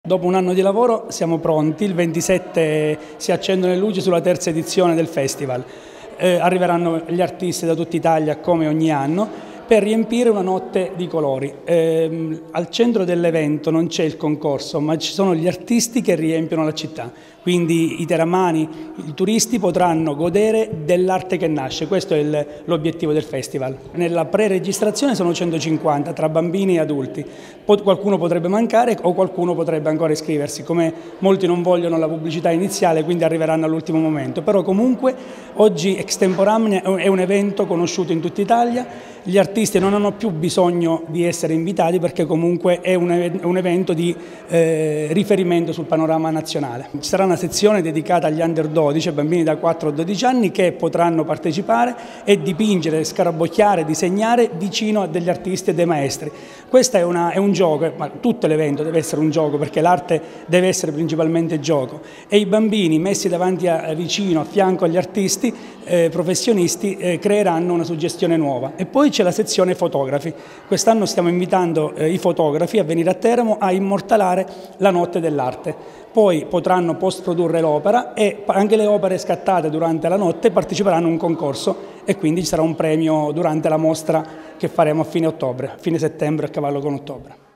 Dopo un anno di lavoro siamo pronti, il 27 si accendono le luci sulla terza edizione del festival. Arriveranno gli artisti da tutta Italia come ogni anno per riempire una notte di colori. Al centro dell'evento non c'è il concorso, ma ci sono gli artisti che riempiono la città. Quindi i teramani, i turisti potranno godere dell'arte che nasce, questo è l'obiettivo del festival. Nella pre-registrazione sono 150 tra bambini e adulti, qualcuno potrebbe mancare o qualcuno potrebbe ancora iscriversi, come molti non vogliono la pubblicità iniziale quindi arriveranno all'ultimo momento, però comunque oggi Extemporanea è un evento conosciuto in tutta Italia, gli artisti non hanno più bisogno di essere invitati perché comunque è un evento di riferimento sul panorama nazionale. Ci sarà una sezione dedicata agli under 12, bambini da 4 a 12 anni che potranno partecipare e dipingere, scarabocchiare, disegnare vicino a degli artisti e dei maestri. Questo è un gioco, ma tutto l'evento deve essere un gioco perché l'arte deve essere principalmente gioco e i bambini messi davanti vicino, a fianco agli artisti professionisti creeranno una suggestione nuova. E poi c'è la sezione fotografi. Quest'anno stiamo invitando i fotografi a venire a Teramo a immortalare la notte dell'arte. Poi potranno post-produrre l'opera e anche le opere scattate durante la notte parteciperanno a un concorso e quindi ci sarà un premio durante la mostra che faremo a fine ottobre, a fine settembre a cavallo con ottobre.